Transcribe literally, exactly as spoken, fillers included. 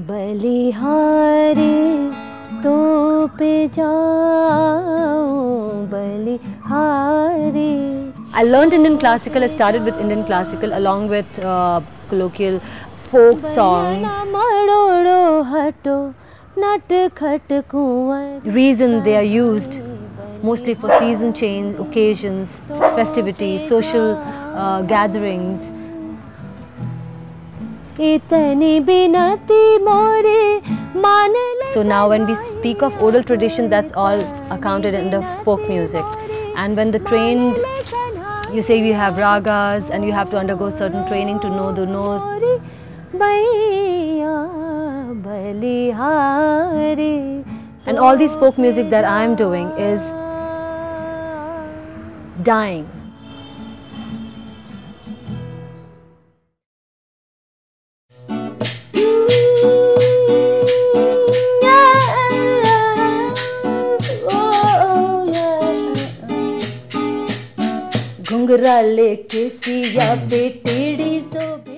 बलिहारी तो पे जाऊं बलिहारी. I learned Indian classical. I started with Indian classical along with uh, colloquial folk songs. Reason they are used mostly for season change, occasions, festivities, social uh, gatherings. So now when we speak of oral tradition, that's all accounted under folk music. And when the trained, you say you have ragas and you have to undergo certain training to know the notes. And all these folk music that I am doing is dying. घुंघरा लेके सिया पे टेढ़ी सो